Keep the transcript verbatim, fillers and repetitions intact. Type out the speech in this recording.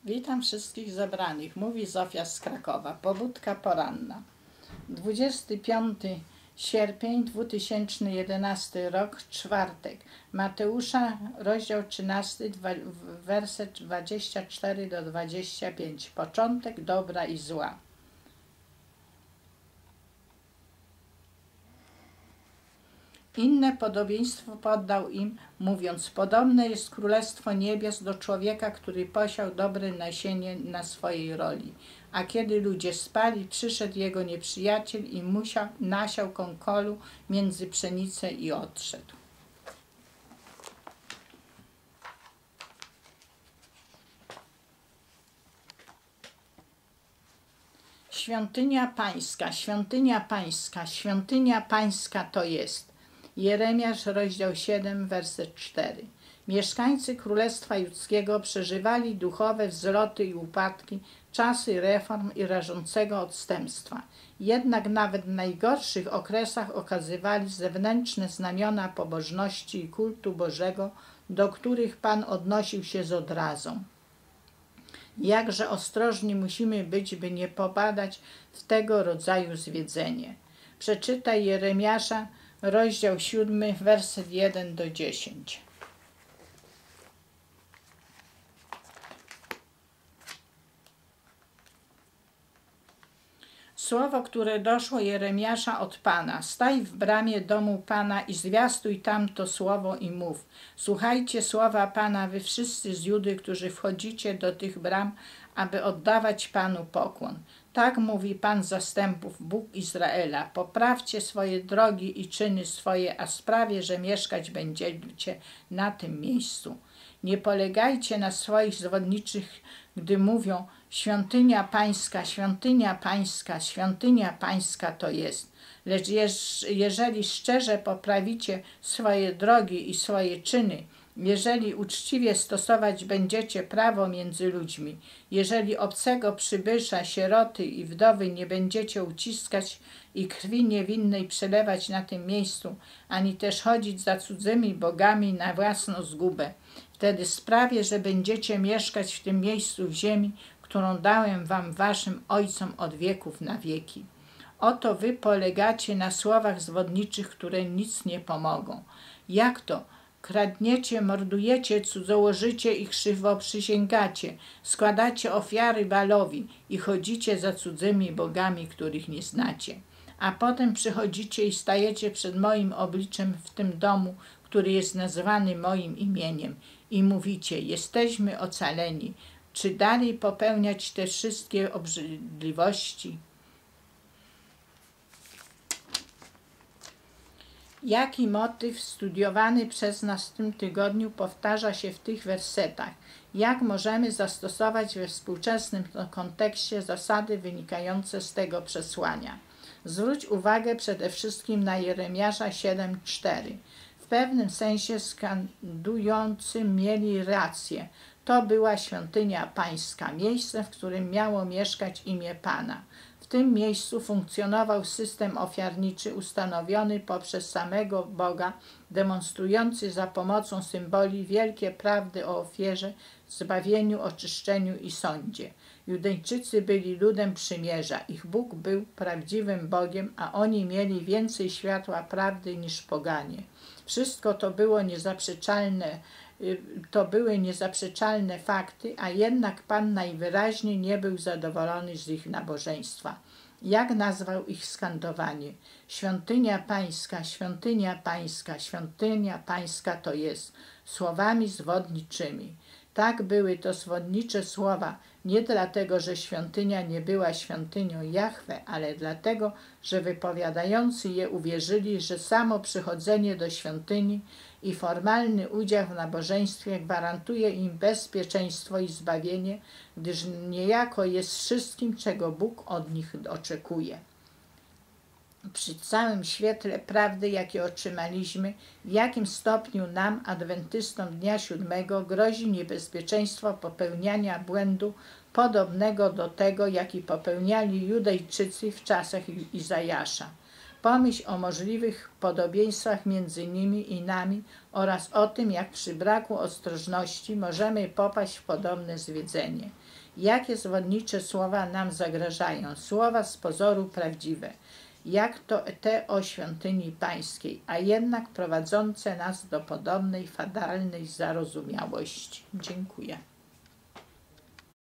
Witam wszystkich zebranych, mówi Zofia z Krakowa. Pobudka poranna. dwudziesty piąty sierpień dwa tysiące jedenasty rok, czwartek. Mateusza, rozdział trzynasty, werset dwadzieścia cztery do dwudziestego piątego. Początek dobra i zła. Inne podobieństwo poddał im, mówiąc: podobne jest królestwo niebios do człowieka, który posiał dobre nasienie na swojej roli. A kiedy ludzie spali, przyszedł jego nieprzyjaciel i musiał, nasiał kąkolu między pszenicę i odszedł. Świątynia Pańska, świątynia Pańska, świątynia Pańska to jest. Jeremiasz, rozdział siedem, werset cztery. Mieszkańcy Królestwa Judzkiego przeżywali duchowe wzloty i upadki, czasy reform i rażącego odstępstwa. Jednak nawet w najgorszych okresach okazywali zewnętrzne znamiona pobożności i kultu Bożego, do których Pan odnosił się z odrazą. Jakże ostrożni musimy być, by nie popadać w tego rodzaju zwiedzenie. Przeczytaj Jeremiasza, rozdział siódmy, werset jeden do dziesięciu. Słowo, które doszło Jeremiasza od Pana: staj w bramie domu Pana i zwiastuj tamto słowo i mów. Słuchajcie słowa Pana, wy wszyscy z Judy, którzy wchodzicie do tych bram, aby oddawać Panu pokłon. Tak mówi Pan zastępów, Bóg Izraela: poprawcie swoje drogi i czyny swoje, a sprawię, że mieszkać będziecie na tym miejscu. Nie polegajcie na swoich zwodniczych, gdy mówią: świątynia Pańska, świątynia Pańska, świątynia Pańska to jest. Lecz jeż, jeżeli szczerze poprawicie swoje drogi i swoje czyny, jeżeli uczciwie stosować będziecie prawo między ludźmi, jeżeli obcego przybysza, sieroty i wdowy nie będziecie uciskać i krwi niewinnej przelewać na tym miejscu, ani też chodzić za cudzymi bogami na własną zgubę, wtedy sprawię, że będziecie mieszkać w tym miejscu w ziemi, którą dałem wam, waszym ojcom, od wieków na wieki. Oto wy polegacie na słowach zwodniczych, które nic nie pomogą. Jak to? Kradniecie, mordujecie, cudzołożycie i krzywo przysięgacie, składacie ofiary Baalowi i chodzicie za cudzymi bogami, których nie znacie. A potem przychodzicie i stajecie przed moim obliczem w tym domu, który jest nazwany moim imieniem, i mówicie: jesteśmy ocaleni. Czy dalej popełniać te wszystkie obrzydliwości? Jaki motyw studiowany przez nas w tym tygodniu powtarza się w tych wersetach? Jak możemy zastosować we współczesnym kontekście zasady wynikające z tego przesłania? Zwróć uwagę przede wszystkim na Jeremiasza siedem, cztery. W pewnym sensie skandujący mieli rację. To była świątynia Pańska, miejsce, w którym miało mieszkać imię Pana. W tym miejscu funkcjonował system ofiarniczy ustanowiony poprzez samego Boga, demonstrujący za pomocą symboli wielkie prawdy o ofierze, zbawieniu, oczyszczeniu i sądzie. Judejczycy byli ludem przymierza. Ich Bóg był prawdziwym Bogiem, a oni mieli więcej światła prawdy niż poganie. Wszystko to było niezaprzeczalne, to były niezaprzeczalne fakty, a jednak Pan najwyraźniej nie był zadowolony z ich nabożeństwa. Jak nazwał ich skandowanie? Świątynia Pańska, świątynia Pańska, świątynia Pańska to jest, słowami zwodniczymi. Tak, były to zwodnicze słowa, nie dlatego, że świątynia nie była świątynią Jahwe, ale dlatego, że wypowiadający je uwierzyli, że samo przychodzenie do świątyni i formalny udział w nabożeństwie gwarantuje im bezpieczeństwo i zbawienie, gdyż niejako jest wszystkim, czego Bóg od nich oczekuje. Przy całym świetle prawdy, jakie otrzymaliśmy, w jakim stopniu nam, adwentystom dnia siódmego, grozi niebezpieczeństwo popełniania błędu podobnego do tego, jaki popełniali Judejczycy w czasach Izajasza. Pomyśl o możliwych podobieństwach między nimi i nami oraz o tym, jak przy braku ostrożności możemy popaść w podobne zwiedzenie. Jakie zwodnicze słowa nam zagrażają, słowa z pozoru prawdziwe, jak to te o świątyni pańskiej, a jednak prowadzące nas do podobnej fatalnej zarozumiałości. Dziękuję.